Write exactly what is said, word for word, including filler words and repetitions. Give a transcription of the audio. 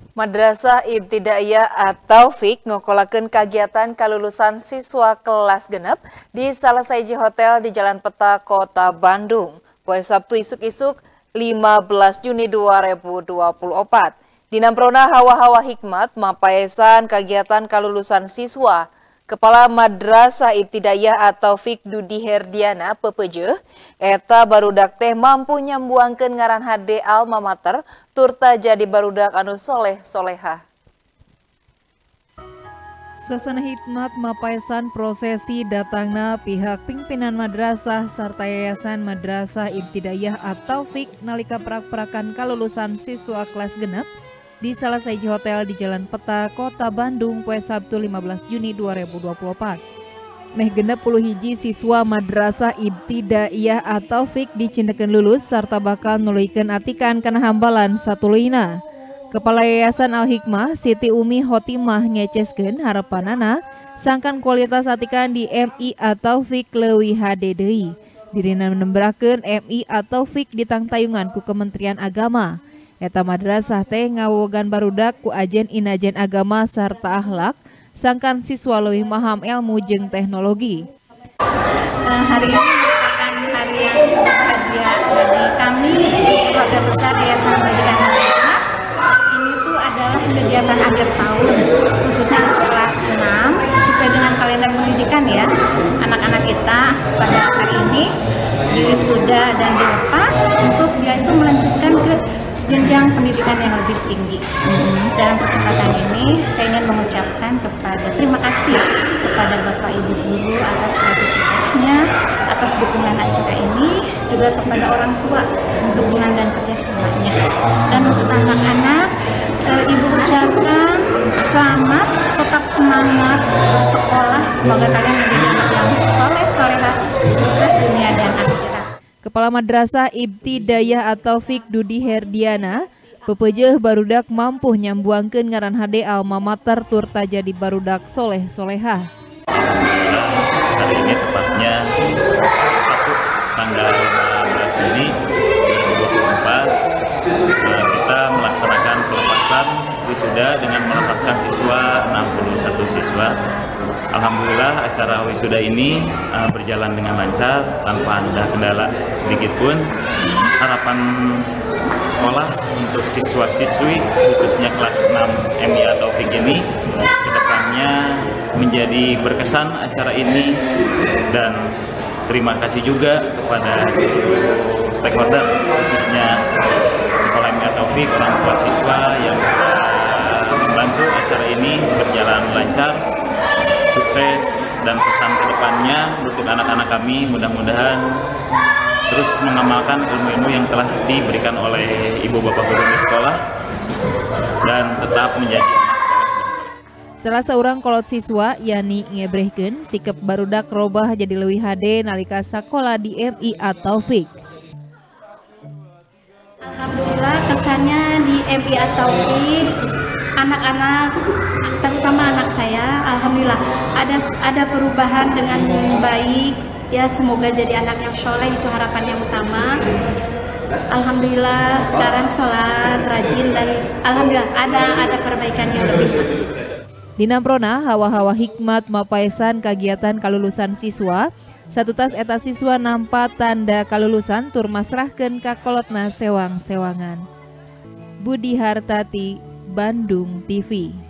Madrasah Ibtidaiyah At-Taufik ngokolakeun kagiatan kalulusan siswa kelas genep di salah sahiji hotel di Jalan Peta, Kota Bandung. Poe Sabtu isuk-isuk lima belas Juni dua ribu dua puluh empat. Dinamprona hawa-hawa hikmat mapaesan kagiatan kalulusan siswa. Kepala Madrasah Ibtidaiyah At-Taufik Dudi Herdiana pepeujeuh eta barudak teh mampu nyambuangkeun ngaran hade alma mater turta jadi barudak anu soleh solehah. Suasana hikmat mapaesan prosesi datangna pihak pimpinan madrasah sarta yayasan Madrasah Ibtidaiyah At-Taufik nalika perak-perakan kalulusan siswa kelas genep di salah sahiji hotel di Jalan Peta, Kota Bandung, poe Sabtu lima belas Juni dua ribu dua puluh empat. Meh genep puluh hiji siswa Madrasah Ibtidaiyah At-Taufik dicindekeun lulus sarta bakal nuluykeun atikan kana hambalan satuluyna. Kepala Yayasan Al-Hikmah Siti Umi Hotimah ngeceskeun harapanana sangkan kualitas atikan di M I At-Taufik leuwih hade deui. Dirina menemberakeun M I At-Taufik ditangtayungan ku Kementerian Agama. Eta madrasah teh ngawogan barudak ku ajen inajen agama sarta akhlak sangkan siswa leuwih maham ilmu jeung teknologi. Uh, hari ini merupakan hari yang bahagia bagi kami keluarga besar Yayasan Pendidikan Al-Hikmah. Ini tuh adalah kegiatan akhir tahun khususnya untuk kelas enam sesuai dengan kalender pendidikan ya. Anak-anak kita pada hari ini wisuda dan dilepas untuk dia itu melanjutkan ke jenjang pendidikan yang lebih tinggi. Dalam kesempatan ini saya ingin mengucapkan kepada terima kasih kepada Bapak Ibu guru atas kreativitasnya, atas dukungan acara ini, juga kepada orang tua dukungan dan kerjasamanya. Dan khusus anak-anak, e, Ibu ucapkan selamat, tetap semangat bersekolah, semoga kalian menjadi anak yang soleh solehah, sukses dunia dan akhirat. Kepala Madrasah Ibtidaiyah At-Taufik Dudi Herdiana pepeujeuh barudak mampu nyambuangkeun ngaran hade alma mater turta jadi barudak soleh solehah. Alhamdulillah hari ini tepatnya satu tanggal lima belas Juni dua ribu dua puluh empat kita melaksanakan pelepasan wisuda dengan melepaskan siswa enam puluh satu siswa. Alhamdulillah acara wisuda ini uh, berjalan dengan lancar tanpa ada kendala sedikit pun. Harapan sekolah untuk siswa-siswi khususnya kelas enam M I At-Taufik ini kedepannya menjadi berkesan acara ini, dan terima kasih juga kepada seluruh stakeholder khususnya sekolah M I At-Taufik, orang tua siswa yang telah membantu acara ini berjalan lancar. Sukses dan pesan kedepannya untuk anak-anak kami mudah-mudahan terus mengamalkan ilmu-ilmu yang telah diberikan oleh ibu bapak guru di sekolah dan tetap menjadi salah seorang kolot siswa yani ngebrehkeun sikap barudak robah jadi leuwih hade nalika sakola di M I At-Taufik. Alhamdulillah kesannya di M I At-Taufik anak-anak terutama anak saya alhamdulillah ada ada perubahan dengan baik ya, semoga jadi anak yang soleh, itu harapan yang utama. Alhamdulillah sekarang sholat rajin dan alhamdulillah ada ada perbaikan yang lebih. Dinamprona hawa-hawa hikmat mapaesan kagiatan kalulusan siswa satu tas eta siswa nampa tanda kalulusan tur masrahkeun ka kolotna sewang-sewangan. Budi Hartati, Bandung T V.